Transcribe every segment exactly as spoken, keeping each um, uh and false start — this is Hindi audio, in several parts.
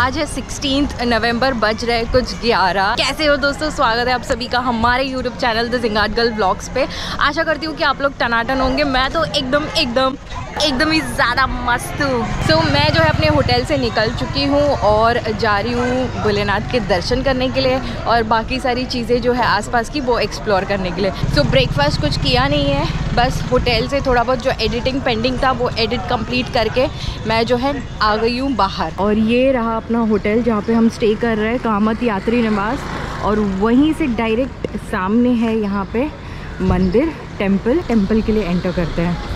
आज है सिक्सटीन्थ नवंबर, बज रहे कुछ ग्यारह। कैसे हो दोस्तों, स्वागत है आप सभी का हमारे YouTube channel the Zingaat girl vlogs पे। आशा करती हूँ कि आप लोग टनाटन होंगे। मैं तो एकदम एकदम एकदम ही ज़्यादा मस्त हूँ। सो so, मैं जो है अपने होटल से निकल चुकी हूँ और जा रही हूँ भोलेनाथ के दर्शन करने के लिए और बाकी सारी चीज़ें जो है आसपास की वो एक्सप्लोर करने के लिए। सो so, ब्रेकफास्ट कुछ किया नहीं है, बस होटल से थोड़ा बहुत जो एडिटिंग पेंडिंग था वो एडिट कंप्लीट करके मैं जो है आ गई हूँ बाहर। और ये रहा अपना होटल जहाँ पे हम स्टे कर रहे हैं, कामत यात्री निवास। और वहीं से डायरेक्ट सामने है यहाँ पे मंदिर, टेम्पल टेम्पल के लिए एंटर करते हैं।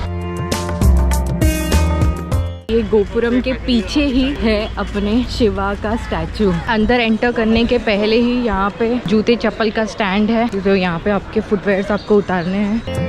ये गोपुरम के पीछे ही है अपने शिवा का स्टैचू। अंदर एंटर करने के पहले ही यहाँ पे जूते चप्पल का स्टैंड है, तो यहाँ पे आपके फुटवेयर्स आपको उतारने हैं।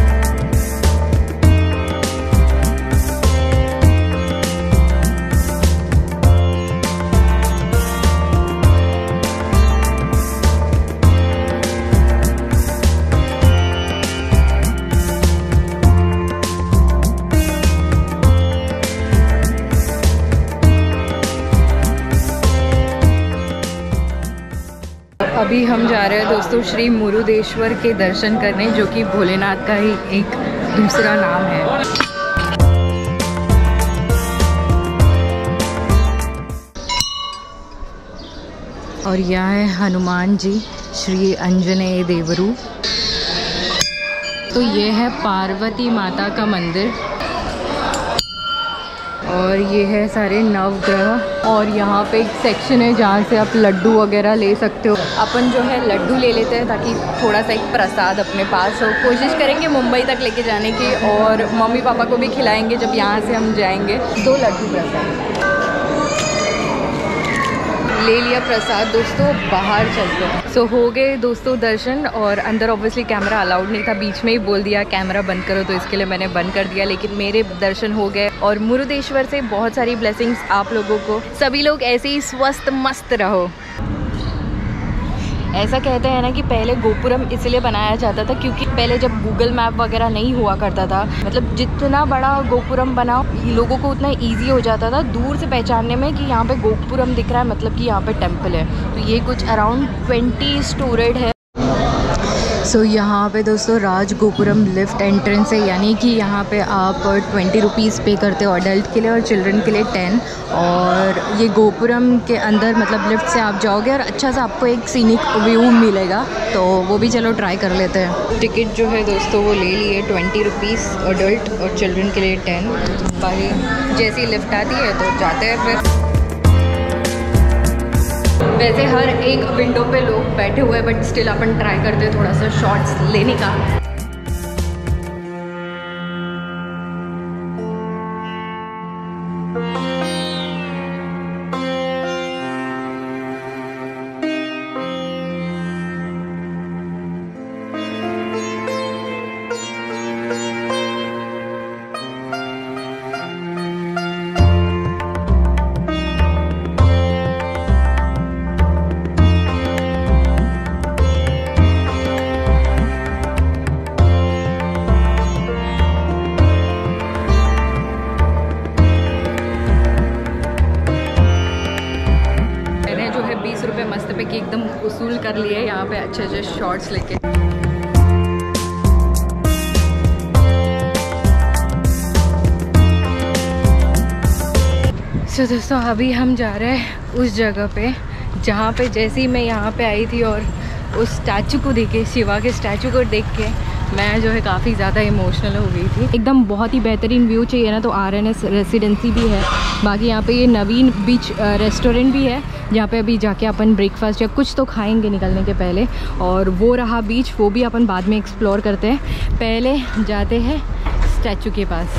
अभी हम जा रहे हैं दोस्तों श्री मुरुदेश्वर के दर्शन करने, जो कि भोलेनाथ का ही एक दूसरा नाम है। और यहाँ है हनुमान जी, श्री अंजनेय देवरू। तो ये है पार्वती माता का मंदिर और ये है सारे नवग्रह। और यहाँ पे एक सेक्शन है जहाँ से आप लड्डू वगैरह ले सकते हो। अपन जो है लड्डू ले लेते हैं ताकि थोड़ा सा एक प्रसाद अपने पास हो। कोशिश करेंगे मुंबई तक लेके जाने की और मम्मी पापा को भी खिलाएंगे जब यहाँ से हम जाएंगे। दो लड्डू प्रसाद ले लिया प्रसाद दोस्तों, बाहर चलते हैं। सो so, हो गए दोस्तों दर्शन। और अंदर ऑब्वियसली कैमरा अलाउड नहीं था, बीच में ही बोल दिया कैमरा बंद करो, तो इसके लिए मैंने बंद कर दिया। लेकिन मेरे दर्शन हो गए और मुरुदेश्वर से बहुत सारी ब्लेसिंग्स आप लोगों को। सभी लोग ऐसे ही स्वस्थ मस्त रहो। ऐसा कहते हैं ना कि पहले गोपुरम इसलिए बनाया जाता था क्योंकि पहले जब गूगल मैप वगैरह नहीं हुआ करता था, मतलब जितना बड़ा गोपुरम बनाओ लोगों को उतना इजी हो जाता था दूर से पहचानने में कि यहाँ पे गोपुरम दिख रहा है, मतलब कि यहाँ पे टेम्पल है। तो ये कुछ अराउंड ट्वेंटी स्टोरेड है। सो so, यहाँ पे दोस्तों राज गोपुरम लिफ्ट एंट्रेंस है, यानी कि यहाँ पे आप ट्वेंटी रुपीज़ पे करते हो अडल्ट के लिए और चिल्ड्रन के लिए टेन। और ये गोपुरम के अंदर मतलब लिफ्ट से आप जाओगे और अच्छा सा आपको एक सीनिक व्यू मिलेगा, तो वो भी चलो ट्राई कर लेते हैं। टिकट जो है दोस्तों वो ले लिए ट्वेंटी रुपीज़ अडल्ट और चिल्ड्रन के लिए टेन। बाकी जैसी लिफ्ट आती है तो जाते हैं फिर। वैसे हर एक विंडो पे लोग बैठे हुए हैं बट स्टिल अपन ट्राई करते हैं थोड़ा सा शॉट्स लेने का। बीस रुपये मस्त पे कि एकदम वसूल कर लिए यहाँ पे अच्छे अच्छे शॉट्स लेके। सो so, दोस्तों अभी हम जा रहे हैं उस जगह पे जहाँ पे जैसे ही मैं यहाँ पे आई थी और उस स्टैचू को देखे, शिवा के स्टैचू को देख के मैं जो है काफ़ी ज़्यादा इमोशनल हो गई थी। एकदम बहुत ही बेहतरीन व्यू चाहिए ना तो आर एन एस रेसिडेंसी भी है। बाकी यहाँ पे ये नवीन बीच रेस्टोरेंट भी है जहाँ पे अभी जाके अपन ब्रेकफास्ट या कुछ तो खाएंगे निकलने के पहले। और वो रहा बीच, वो भी अपन बाद में एक्सप्लोर करते हैं। पहले जाते हैं स्टैचू के पास।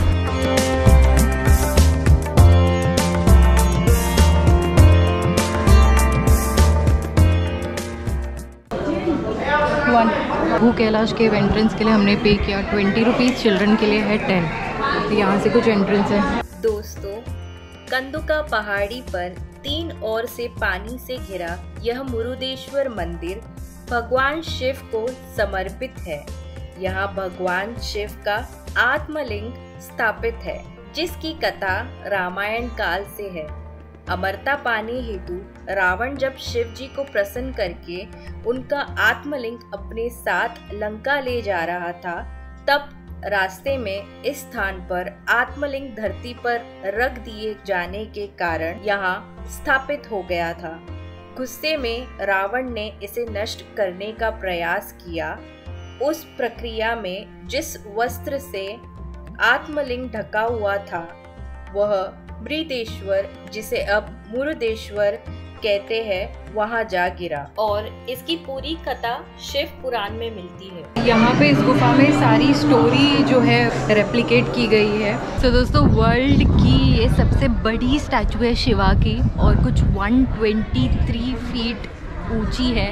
वन भू कैलाश के एंट्रेंस के लिए हमने पे किया ट्वेंटी रुपीज़, चिल्ड्रन के लिए है टेन। तो यहाँ से कुछ एंट्रेंस है। दोस्तों कंदुका पहाड़ी पर तीन ओर से पानी से घिरा यह मुरुदेश्वर मंदिर भगवान शिव को समर्पित है। यहाँ भगवान शिव का आत्मलिंग स्थापित है जिसकी कथा रामायण काल से है। अमरता पाने हेतु रावण जब शिव जी को प्रसन्न करके उनका आत्मलिंग अपने साथ लंका ले जा रहा था, तब रास्ते में इस स्थान पर आत्मलिंग धरती पर रख दिए जाने के कारण यहाँ स्थापित हो गया था। गुस्से में रावण ने इसे नष्ट करने का प्रयास किया। उस प्रक्रिया में जिस वस्त्र से आत्मलिंग ढका हुआ था वह मृदेश्वर, जिसे अब मुरुदेश्वर कहते हैं, वहां जा गिरा और इसकी पूरी कथा शिव पुराण में मिलती है। यहाँ पे इस गुफा में सारी स्टोरी जो है रेप्लिकेट की गई है। तो so, दोस्तों वर्ल्ड की ये सबसे बड़ी स्टैचू है शिवा की और कुछ एक सौ तेईस फीट ऊंची है।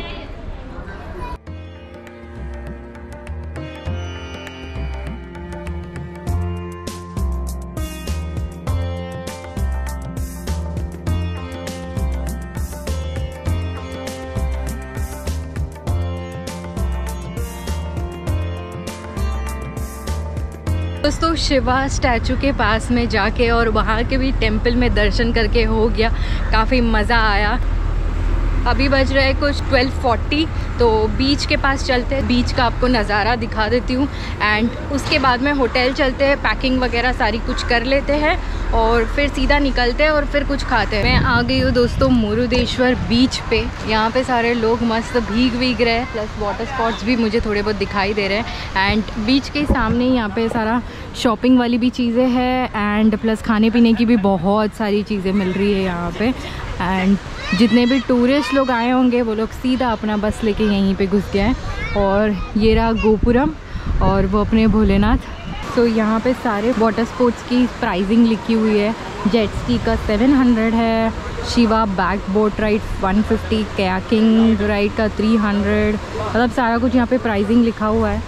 दोस्तों शिवा स्टैचू के पास में जाके और वहाँ के भी टेम्पल में दर्शन करके हो गया, काफ़ी मज़ा आया। अभी बज रहा है कुछ बारह चालीस, तो बीच के पास चलते हैं, बीच का आपको नज़ारा दिखा देती हूँ एंड उसके बाद में होटल चलते हैं, पैकिंग वगैरह सारी कुछ कर लेते हैं और फिर सीधा निकलते हैं और फिर कुछ खाते हैं। मैं आ गई हूँ दोस्तों मुरुदेश्वर बीच पे। यहाँ पे सारे लोग मस्त भीग भीग रहे हैं, प्लस वाटर स्पॉट्स भी मुझे थोड़े बहुत दिखाई दे रहे हैं एंड बीच के सामने यहाँ पे सारा शॉपिंग वाली भी चीज़ें हैं एंड प्लस खाने पीने की भी बहुत सारी चीज़ें मिल रही है यहाँ पे। एंड जितने भी टूरिस्ट लोग आए होंगे वो लोग सीधा अपना बस लेके यहीं पे घुस गए हैं। और ये रहा गोपुरम और वो अपने भोलेनाथ। तो यहाँ पे सारे वाटर स्पोर्ट्स की प्राइसिंग लिखी हुई है। जेट स्की का सात सौ है, शिवा बैक बोट राइड एक सौ पचास, कयाकिंग राइड का तीन सौ, मतलब सारा कुछ यहाँ पे प्राइसिंग लिखा हुआ है।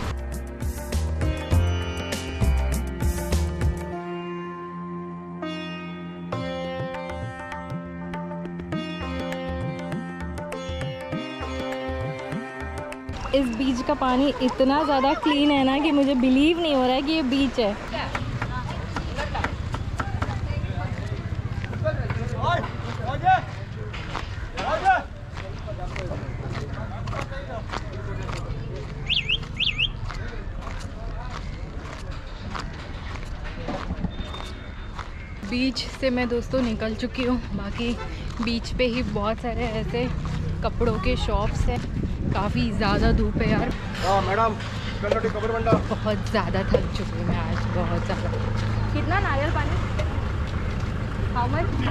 इस बीच का पानी इतना ज़्यादा क्लीन है ना कि मुझे बिलीव नहीं हो रहा है कि ये बीच है। बीच से मैं दोस्तों निकल चुकी हूँ। बाकी बीच पे ही बहुत सारे ऐसे कपड़ों के शॉप्स हैं। काफ़ी ज़्यादा धूप है यार। हाँ मैडम, बहुत ज़्यादा थक चुकी हूँ मैं आज, बहुत ज़्यादा। कितना नारियल पानी? How much?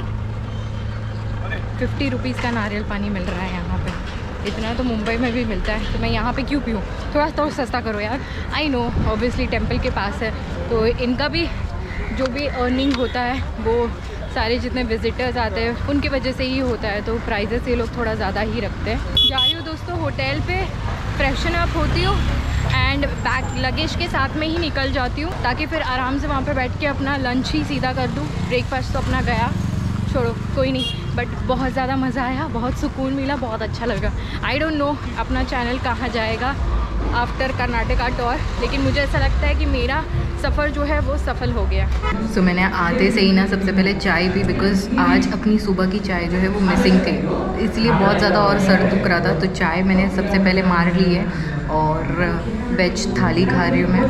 फिफ्टी रुपीज़ का नारियल पानी मिल रहा है यहाँ पे। इतना तो मुंबई में भी मिलता है, तो मैं यहाँ पे क्यों पीऊँ? थोड़ा तो सस्ता करो यार। आई नो ऑब्वियसली टेम्पल के पास है तो इनका भी जो भी अर्निंग होता है वो सारे जितने विजिटर्स आते हैं उनकी वजह से ही होता है, तो प्राइजेस ये लोग थोड़ा ज़्यादा ही रखते हैं। जा रही हूँ दोस्तों होटल पे, फ्रेशन अप होती हूँ एंड बैग लगेज के साथ में ही निकल जाती हूँ ताकि फिर आराम से वहाँ पे बैठ के अपना लंच ही सीधा कर दूँ। ब्रेकफास्ट तो अपना गया, छोड़ो कोई नहीं, बट बहुत ज़्यादा मज़ा आया, बहुत सुकून मिला, बहुत अच्छा लगा। आई डोंट नो अपना चैनल कहाँ जाएगा आफ्टर कर्नाटका टूर, लेकिन मुझे ऐसा लगता है कि मेरा सफ़र जो है वो सफल हो गया। सो so, मैंने आते से ही ना सबसे पहले चाय पी, बिकॉज़ आज अपनी सुबह की चाय जो है वो मिसिंग थी, इसलिए बहुत ज़्यादा और सर दुख रहा था। तो चाय मैंने सबसे पहले मार ली है और वेज थाली खा रही हूँ मैं।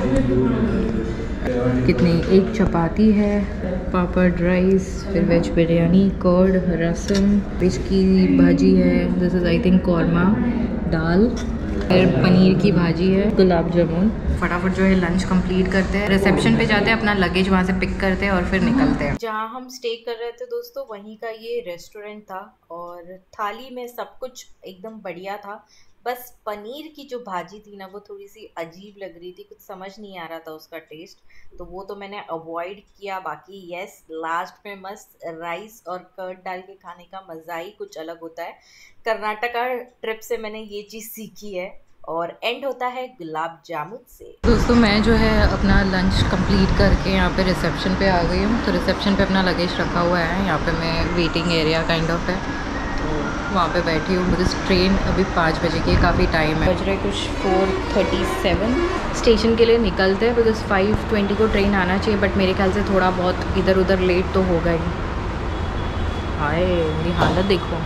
कितनी, एक चपाती है, पापड़ राइस, फिर veg biryani, curd, rasam, fish की भाजी है, this is I think korma, दाल, फिर पनीर की भाजी है, गुलाब जामुन। फटाफट जो है लंच कंप्लीट करते हैं, रिसेप्शन पे जाते हैं, अपना लगेज वहाँ से पिक करते हैं और फिर निकलते हैं। जहाँ हम स्टे कर रहे थे दोस्तों वहीं का ये रेस्टोरेंट था और थाली में सब कुछ एकदम बढ़िया था, बस पनीर की जो भाजी थी ना वो थोड़ी सी अजीब लग रही थी, कुछ समझ नहीं आ रहा था उसका टेस्ट, तो वो तो मैंने अवॉइड किया। बाकी यस, लास्ट में मस्त राइस और कर्ड डाल के खाने का मज़ा ही कुछ अलग होता है। कर्नाटका ट्रिप से मैंने ये चीज़ सीखी है। और एंड होता है गुलाब जामुन से। दोस्तों मैं जो है अपना लंच कंप्लीट करके यहाँ पे रिसेप्शन पे आ गई हूँ। तो रिसेप्शन पे अपना लगेज रखा हुआ है, यहाँ पे मैं वेटिंग एरिया काइंड ऑफ है, तो वहाँ पे बैठी हूँ। बिकॉज ट्रेन अभी पाँच बजे की, काफ़ी टाइम है, बज रहे कुछ फोर थर्टी सेवन। स्टेशन के लिए निकलते हैं बिकॉज फाइव ट्वेंटी को ट्रेन आना चाहिए, बट मेरे ख्याल से थोड़ा बहुत इधर उधर लेट तो होगा ही। हाय मेरी हालत देखो।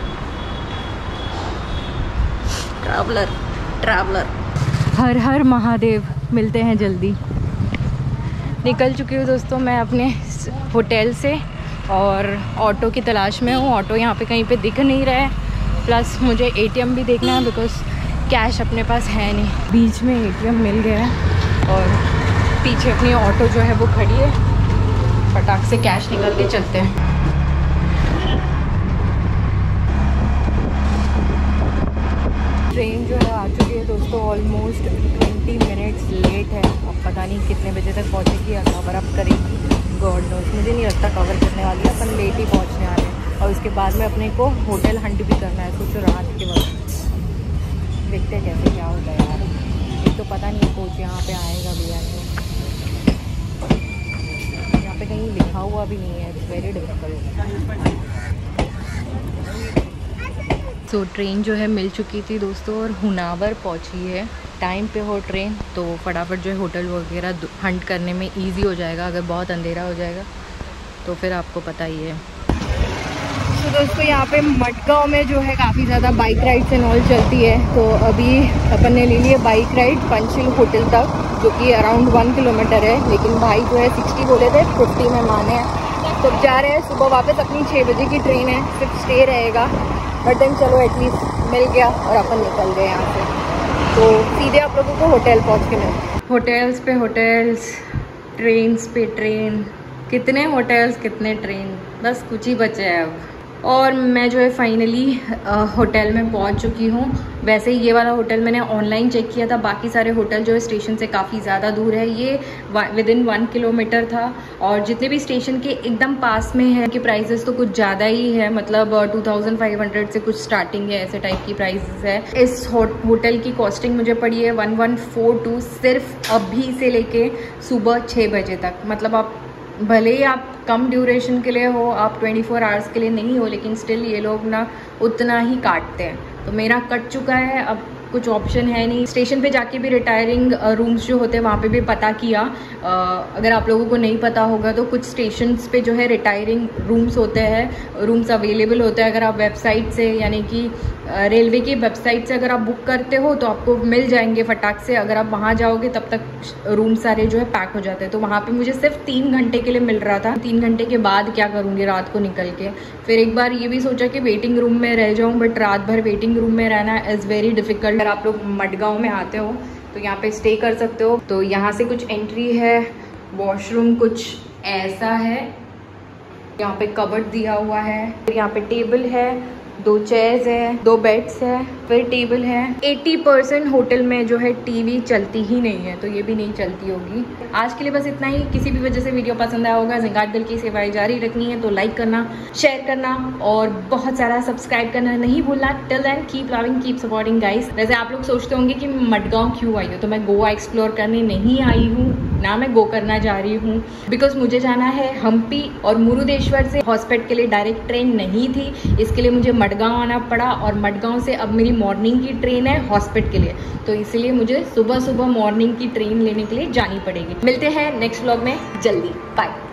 ट्रैवलर ट्रैवलर हर हर महादेव। मिलते हैं जल्दी। निकल चुकी हूँ दोस्तों मैं अपने होटल से और ऑटो की तलाश में हूँ। ऑटो यहाँ पे कहीं पे दिख नहीं रहा है, प्लस मुझे एटीएम भी देखना है बिकॉज कैश अपने पास है नहीं। बीच में एटीएम मिल गया है और पीछे अपनी ऑटो जो है वो खड़ी है। फटाक से कैश निकाल के चलते हैं। ट्रेन जो है आ चुकी है दोस्तों, ऑलमोस्ट ट्वेंटी मिनट्स लेट है। अब पता नहीं कितने बजे तक पहुँचेगी या कवर अप करेगी, गॉड नोस। मुझे नहीं लगता कवर करने वाली है, अपन लेट ही पहुँचने वाले हैं। और उसके बाद में अपने को होटल हंट भी करना है। सोचो रात के वक्त देखते हैं कैसे क्या होता है यार। एक तो पता नहीं कोच यहाँ पे आएगा भी या नहीं। यहाँ पे कहीं लिखा हुआ भी नहीं है, it's very difficult. So train जो है मिल चुकी थी दोस्तों और हुनावर पहुँची है। टाइम पे हो ट्रेन तो फटाफट जो है होटल वगैरह हंट करने में इजी हो जाएगा। अगर बहुत अंधेरा हो जाएगा तो फिर आपको पता ही है। तो दोस्तों यहाँ पे मडगांव में जो है काफ़ी ज़्यादा बाइक राइड्स एंड ऑल चलती है। तो अभी अपन ने ले लिए बाइक राइड पंचशील होटल तक, जो कि अराउंड वन किलोमीटर है। लेकिन भाई जो है सिक्सटी बोले थे, फिफ्टी में माने हैं। तो जा रहे हैं। सुबह वापस अपनी छः बजे की ट्रेन है, सिर्फ स्टे रहेगा। बट देन चलो एटलीस्ट मिल गया और अपन निकल गए यहाँ से। तो सीधे आप लोगों को होटल पहुँच के मिलते हैं। होटल्स पे होटल्स, ट्रेन्स पे ट्रेन, कितने होटल्स कितने ट्रेन, बस कुछ ही बचे हैं अब। और मैं जो है फाइनली होटल में पहुंच चुकी हूँ। वैसे ये वाला होटल मैंने ऑनलाइन चेक किया था, बाकी सारे होटल जो है स्टेशन से काफ़ी ज़्यादा दूर है। ये विद इन वन किलोमीटर था और जितने भी स्टेशन के एकदम पास में है कि प्राइसेस तो कुछ ज़्यादा ही है, मतलब टू थाउजेंड फाइव हंड्रेड से कुछ स्टार्टिंग है, ऐसे टाइप की प्राइसेस है। इस होटल की कॉस्टिंग मुझे पड़ी है वन वन फोर टू, सिर्फ अभी से लेके सुबह छः बजे तक। मतलब आप भले ही आप कम ड्यूरेशन के लिए हो, आप ट्वेंटी फोर आवर्स के लिए नहीं हो, लेकिन स्टिल ये लोग ना उतना ही काटते हैं। तो मेरा कट चुका है, अब कुछ ऑप्शन है नहीं। स्टेशन पे जाके भी रिटायरिंग रूम्स जो होते हैं वहाँ पे भी पता किया। आ, अगर आप लोगों को नहीं पता होगा तो कुछ स्टेशंस पे जो है रिटायरिंग रूम्स होते हैं, रूम्स अवेलेबल होते हैं। अगर आप वेबसाइट से यानी कि रेलवे की वेबसाइट से अगर आप बुक करते हो तो आपको मिल जाएंगे फटाक से। अगर आप वहाँ जाओगे तब तक रूम सारे जो है पैक हो जाते हैं। तो वहाँ पे मुझे सिर्फ तीन घंटे के लिए मिल रहा था। तीन घंटे के बाद क्या करूँगी रात को निकल के। फिर एक बार ये भी सोचा कि वेटिंग रूम में रह जाऊँ, बट रात भर वेटिंग रूम में रहना इज़ वेरी डिफ़िकल्ट। अगर आप लोग मडगांव में आते हो तो यहाँ पे स्टे कर सकते हो। तो यहाँ से कुछ एंट्री है, वॉशरूम कुछ ऐसा है, यहाँ पे कबर्ड दिया हुआ है, फिर यहाँ पे टेबल है, दो चेयर्स है, दो बेड्स है, फिर टेबल है। अस्सी परसेंट होटल में जो है टीवी चलती ही नहीं है, तो ये भी नहीं चलती होगी। आज के लिए बस इतना ही। किसी भी वजह से वीडियो पसंद आया होगा, ज़िंगाट दिल की सेवाएं जारी रखनी है तो लाइक करना, शेयर करना और बहुत सारा सब्सक्राइब करना नहीं भूलना। Till then keep loving, keep supporting guys. वैसे आप लोग सोचते होंगे कि मडगांव क्यों आई हूँ, तो मैं गोवा एक्सप्लोर करने नहीं आई हूँ, ना मैं गो करना जा रही हूँ, बिकॉज मुझे जाना है हम्पी और मुरुदेश्वर से हॉस्पिटल के लिए डायरेक्ट ट्रेन नहीं थी। इसके लिए मुझे मडगांव आना पड़ा और मडगांव से अब मेरी मॉर्निंग की ट्रेन है हॉस्पिटल के लिए, तो इसलिए मुझे सुबह सुबह मॉर्निंग की ट्रेन लेने के लिए जानी पड़ेगी। मिलते हैं नेक्स्ट व्लॉग में जल्दी, बाय।